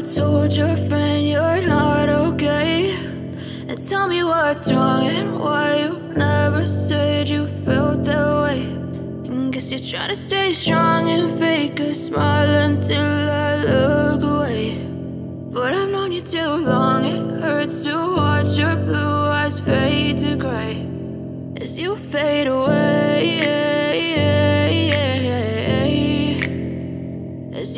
told your friend you're not okay? And tell me what's wrong and why you never said you felt that way. And guess you're trying to stay strong and fake a smile until I look away. But I've known you too long, it hurts to watch your blue eyes fade to gray as you fade away.